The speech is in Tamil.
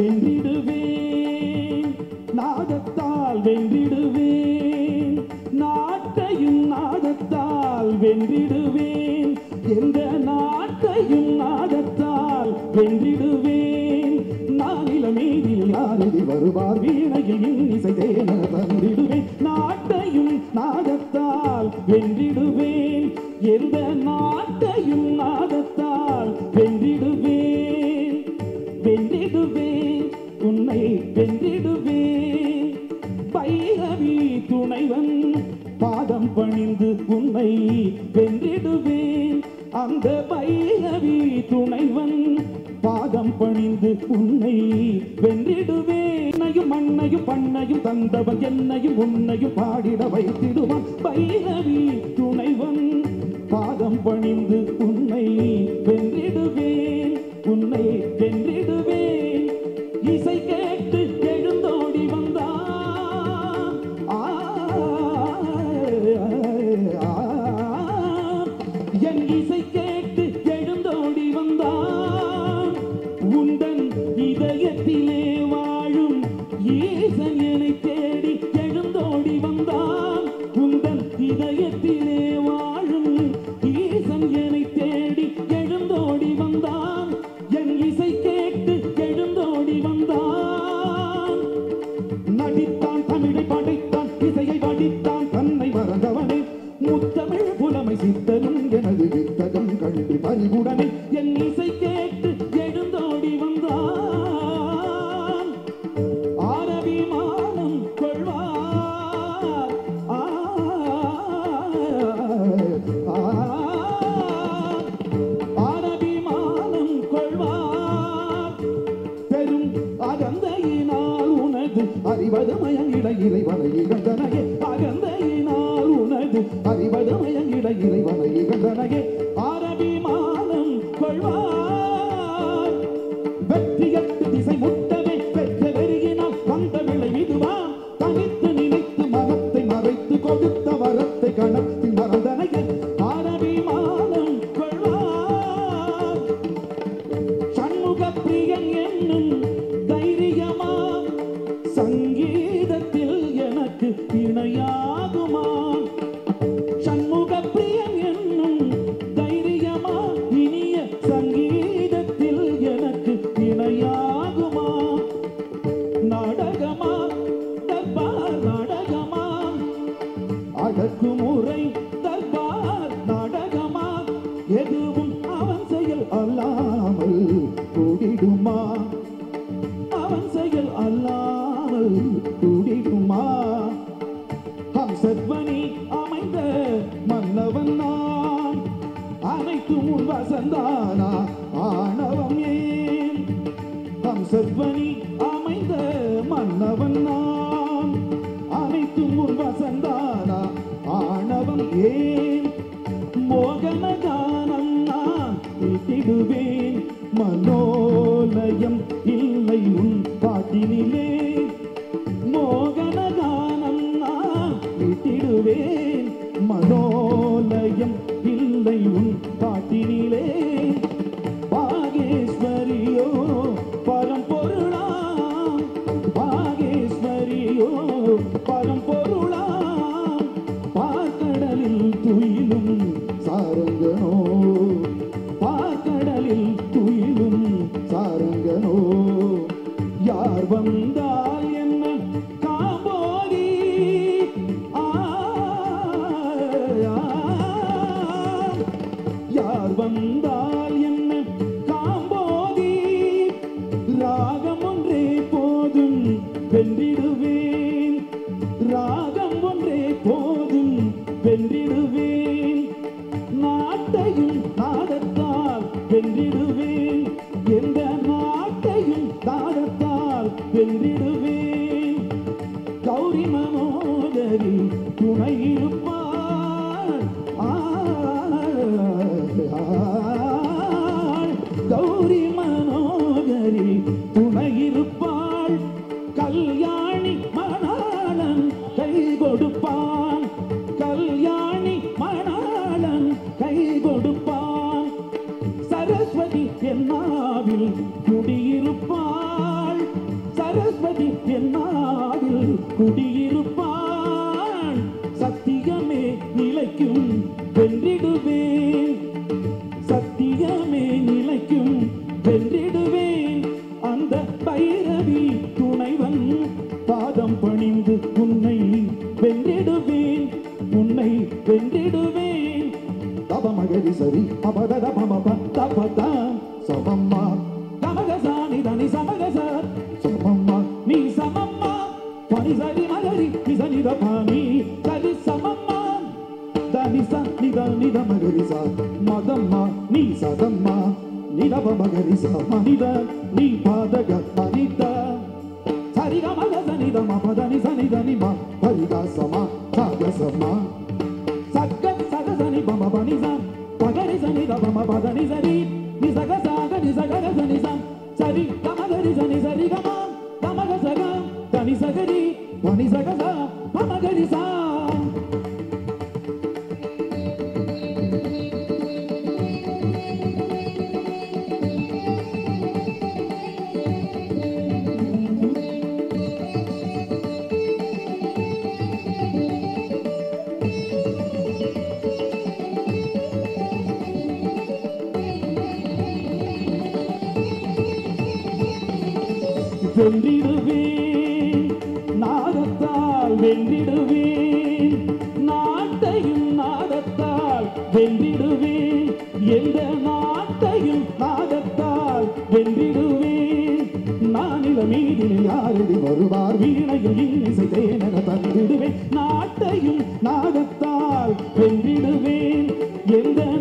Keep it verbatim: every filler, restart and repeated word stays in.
வென்றிடுவேன் நாதத்தால் வென்றிடுவேன் நாட்டையும் நாதத்தால் வென்றிடுவேன் எந்த நாட்டையும் நாதத்தால் வென்றிடுவேன் நானில மீதில் யாரதி வருவார் வீணையில் இன்னிசை தேன தந்திடுவேன் நாட்டையும் நாதத்தால் வென்றிடுவேன் எந்த நாட்டையும் நாதத்தால் வென்றிடுவேன் வென்றிடுவேன் உன்னை வென்றிடுவேன் பைரவி துணைவன் பாதம் பணிந்து உன்னை வென்றிடுவேன் அந்த பைரவி துணைவன் பாதம் பணிந்து உன்னை வென்றிடுவேன் மண்ணையும் பண்ணையும் தந்தவன் என்னையும் உன்னையும் பாடிட வைத்திடுவான் பைரவி துணைவன் பாதம் பணிந்து உன்னை வென்றிடுவேன் உன்னை வென்றிடுவேன் இசை கேட்டு எழுந்தோடி வந்தான் என் இசை கேட்டு எழுந்தோடி வந்தான் உந்தன் இதயத்திலே வாழும் ஈசன் என்னை தேடி எழுந்தோடி வந்தான் உந்தன் இதயத்திலே வாழும் ஈசன் என்னை தேடி எழுந்தோடி வந்தான் என் இசை கேட்டு எழுந்தோடி வந்தான் நடித்தான் தமிழை படைத்தான் இசையை வடித்தான் தன்னை மறந்தவனே முத்தமிழ் புலமை சித்தனும் எனது வித்தகம் கண்டு பறிவுடனே என் இசை கேட்டு எழுந்தோடி வந்தான் ஆரபிமானம் கொள்வார் ஆரபிமானம் கொள்வார் பெரும் அகந்தையினால் உனது அறிவது மயங்கிட இறைவனை இகழ்ந்தனையே அகந்தையினால் உனது அறிவது மயங்கிட இறைவனை இகழ்ந்தனையே ஆரபிமானம் கொள்வார் வெற்றியற்று திசை முட்டவே பெற்ற வெறியினால் வந்த விளை இதுவா தனித்து நினைத்து மனத்தை மறைத்து கொடுத்த வரத்தை கணத்தில் மறந்தனையே ஆரபிமானம் கொள்வார் சண்முக பிரியன் என்னும் தைரியமா சங்கீதத்தில் எனக்கு இணையாகுமா சண்முக பிரியன் என்னும் தைரியமா இனிய சங்கீதத்தில் எனக்கு இணையாகுமா நாடகமா தர்பார் நாடகமா அடக்குமுறை தர்பார் நாடகமா எதுவும் அவன் செயல் அல்லாமல் கூடிடுமா அவன் செயல் அல்லாமல் கூடிடுமா ஹம்சத்வனி அமைந்த மன்னவன் நான் அனைத்து முன் வசந்தானா ஆணவம் ஏன் ஹம்சத்வனி அமைந்த மன்னவன் நான் அனைத்து முன் வசந்தானா ஆணவம் ஏன் மோகன கானம் நான் தீட்டிடுவேன் மனோலயம் இல்லை உன் பாட்டினிலே மோகன கானம் நான் தீட்டிடுவேன் மனோலயம் இல்லை உன் பாட்டினிலே பாகேஸ்வரியோ பரம்பொருளாம் பாகேஸ்வரியோ பரம்பொருளாம் பார்க்கடலில் துயிலும் சாரங்கனோ பார்க்கடலில் துயிலும் சாரங்கனோ யார் வந்தால் என்ன காம்போதி யார் வந்தால் என்ன காம்போதி ராகம் ஒன்றே போதும் வென்றிடுவேன் ராகம் ஒன்றே போதும் வென்றிடுவேன் நாட்டையும் நாதத்தால் வென்றிடுவேன் எந்த நாட்டையும் நாதத்தால் வென்றிடுவேன் கௌரி மனோதரி துணை இருப்பார் கௌரி மனோதரி துணை இருப்பாள் கல்யாணி மணாளன் கை கொடுப்பான் கல்யாணி மணாளன் கை கொடுப்பான் வென்றிடுவேன். தப மகரி சரி அபதத பமப தபதா சமம்மா கமகசானி தனி சமகச சமம்மா நீ சமம்மா பனி சரி மகரி நிசனித பாணி சரி சமம்மா தனி ச நித நித மகரி ச மதம்மா நீ சதம்மா நிதப மகரி ச மனித நீ பாதக மனித சரிக மகச நித மபதனி சனிதனி மா பரிக சமா சாகசமா சக்க சகசனி பம பனி ச பகரி சனி த பம பதனி சரி நி சக சாக நி சக சனி ச சரி கமகரி சனி சரி கம கமக சக தனி சகரி பனி சக ச பமகரி ச வென்றிடுவேன் நாதத்தால் வென்றிடுவேன் நாட்டையும் நாதத்தால் வென்றிடுவேன் எந்த நாட்டையும் நாதத்தால் வென்றிடுவேன் நானில மீதில் யாரடி வருவார் வீணையும் இன்னிசை தேனென தந்திடுவேன் நாட்டையும் நாதத்தால் வென்றிடுவேன் எந்த